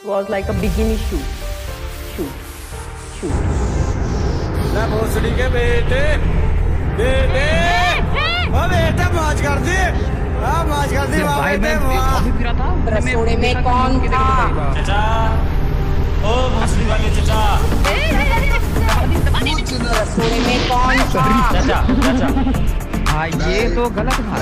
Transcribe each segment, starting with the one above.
was like a bikini shoot. ना भोसड़ी के बेटे बेटे ओ बेटा मौज कर दी मौज कर दी भाई मैं अभी फिरा था रसोड़े में कौन था? चाचा ओ भोसड़ी वाले चाचा रसोड़े में कौन था? चाचा चाचा हाँ ये तो गलत था।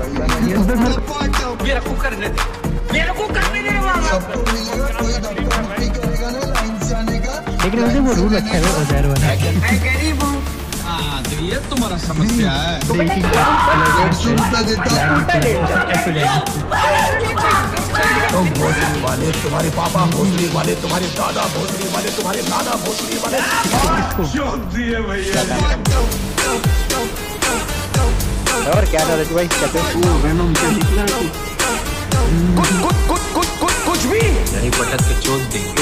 मेरा को करने दे मेरे को करने दे सबको मिलेगा, कोई धक्का मुक्की करेगा ना लाइन से आने का। लेकिन वैसे वो रूल अच्छा है उधर वाला। हाँ तो ये तुम्हारा समस्या है। 150 रुपया देता तुम भोसड़ी वाले, तुम्हारे पापा भोसड़ी वाले, तुम्हारे दादा भोसड़ी वाले, तुम्हारे नाना भोसड़ी वाले। दिए भैया और क्या था भाई कहते कुछ भी यही पटक के चोट देंगे।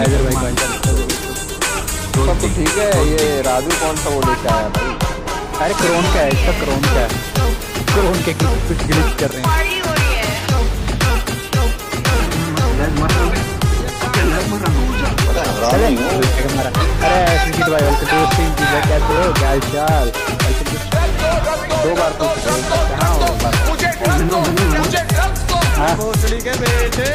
सब तो ठीक है। ये राजू कौन सा वो लेके आया भाई? अरे क्रोन क्या है इसका? क्रोन क्या है? क्रोन के कुछ ग्लिच कर रहे हैं। अरे क्रिकेट भाई दोस्ती क्या हो क्या चाल? दो बार तो भोसड़ी के बेटे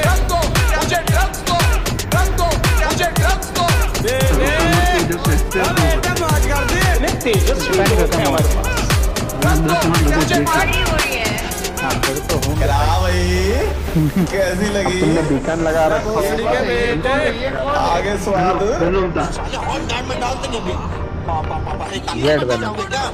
बेटा मौज कर दी भाई कैसी लगी? तुमने बीकन लगा रखा भोसड़ी के बेटे आगे स्वाद रेड बना।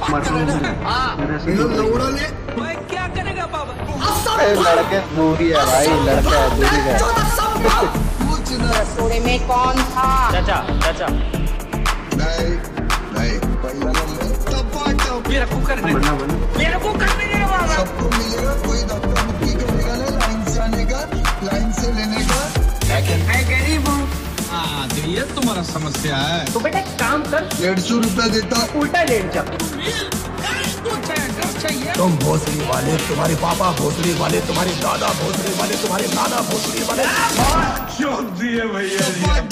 क्या करेगा बाबा? लड़के दूरी है भाई, लड़का है दूरी है। रसोड़े में कौन था? चाचा चाचा नहीं नहीं, पहला नंबर टपाटप। मेरा को करने दे बाबा। सबको मिलेगा, कोई धक्का मुक्की करेगा ना लाइन से आने का, लाइन से लेने का। हाँ तो ये तुम्हारा समस्या है। तो बेटा काम कर, 150 रुपया देता उल्टा लेट जा। तुम भोसड़ी वाले, तुम्हारे पापा भोसड़ी वाले, तुम्हारे दादा भोसड़ी वाले, तुम्हारे नाना भोसड़ी वाले। चोट दिए भैया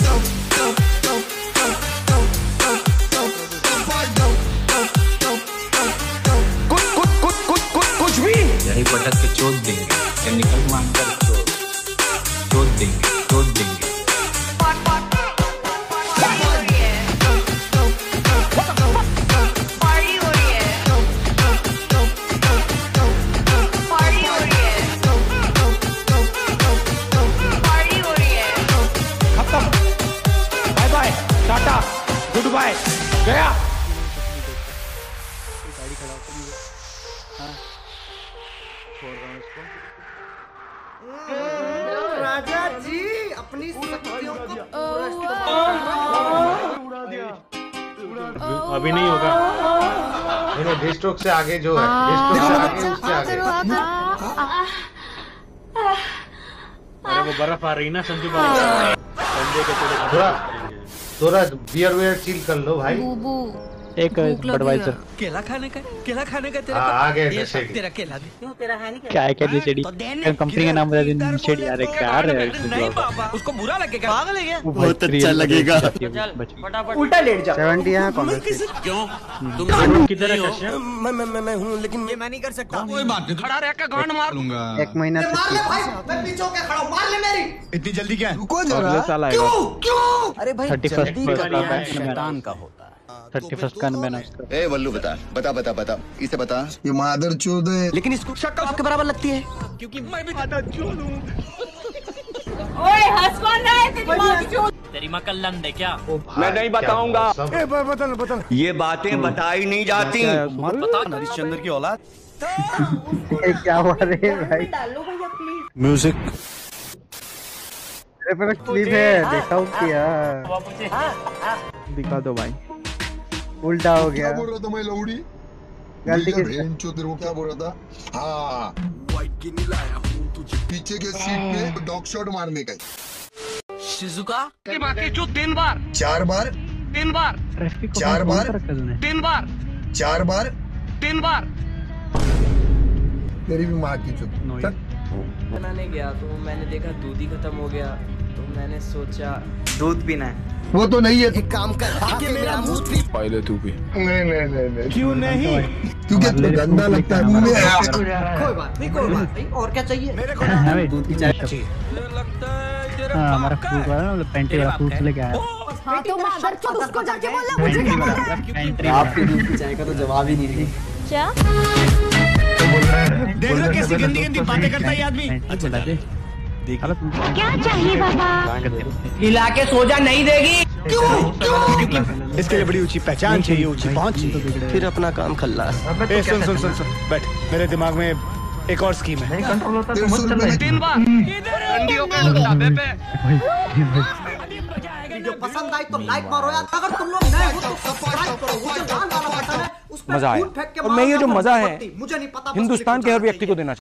कुछ भी यही पटक के चोट देंगे। केमिकल मारकर चोट देंगे। Bye bye tata goodbye गया। राजा जी अपनी शक्तियों को अभी नहीं होगा। नहीं डिस्ट्रोक से आगे जो है, डिस्ट्रोक से आगे उससे आगे। अरे वो बर्फ आ रही ना संजू भाई, थोड़ा बियर वेयर चिल कर लो भाई। एक बडवाइजर केला खाने का तेरा आगे तेरा केला दे। क्यों तेरा है नहीं क्या है क्या निचेड़ी कंपनी का नाम बता दिन निचेड़ी यार क्या है नहीं बाबा उसको बुरा लगेगा, पागल है क्या? बहुत अच्छा लगेगा। उल्टा लेट जा। 70 यहाँ कांग्रेस क्यों तुम किधर है कश्यप? मैं हूँ लेकिन ये मैं नहीं कर सकता। कोई बात नहीं, खड़ा रह के गांड मार लूंगा। एक महीना से इतनी जल्दी क्या है? अगले साल आएगा। अरे भाई 31st शैतान का होता है। 31st का मैंने उसका ए वल्लू बता इसे बता। ये मादर चोद है। लेकिन इसको शक्ल आपके बराबर लगती है क्योंकि मैं भी खाता चोद हूँ। ओए हंस कौन रहा है? तेरी मकल लंद है क्या? मैं नहीं बताऊंगा। बता ये बातें बताई नहीं जाती। हरिश्चंद्र की औलाद। क्या हो रहे हैं भाई? डालो भैया प्लीज। म्यूजिक मेरे क्लिप है, देखा हूँ क्या? दिखा दो भाई। उल्टा हो गया। क्या बोल रहा था मैं लौड़ी? गलती भैया, किसकी? बहन चोद, तेरे को क्या बोल रहा था? हाँ पीछे के सीट पे डॉग शॉट मारने का। शिजुका की बाकी जो 3 बार 4 बार 3 बार 4 बार 3 बार 4 बार 3 बार तेरी भी माँ की चुप। बनाने गया तो मैंने देखा दूध ही खत्म हो गया, तो मैंने सोचा दूध पीना है। वो तो नहीं है। एक काम कर, आके मेरा मुंह पी। पहले तू भी नहीं क्यों नहीं? क्योंकि तो गंदा लगता है मुंह में। कोई बात नहीं। और क्या चाहिए? मेरे को दूध की चाय चाहिए। हमारा फ्रूट वाला ना पेंट्री वाला फ्रूट लेके आया। हाँ तो मादर चोद उसको जाके बोलना मुझे क्या बोला? आपकी दूध की चाय का तो जवाब ही नहीं दी। क्या? देखो कैसी गंदी गंदी बातें करता है आदमी। क्या चाहिए बाबा? हिला के सो जा, नहीं देगी। क्यों? इसके लिए बड़ी ऊंची पहचान चाहिए, ऊंची पहुंच चाहिए। फिर अपना काम खल्लास। सुन बैठ, मेरे दिमाग में एक और स्कीम है। वीडियो पसंद आई तो लाइक मारो यार। अगर तुम लोग नए हो तो सब्सक्राइब करो। मुझे गान गाना पसंद है, उस पर मजा आया। फूट फेंक के और मैं ये जो मजा है मुझे नहीं पता, हिंदुस्तान के हर व्यक्ति को देना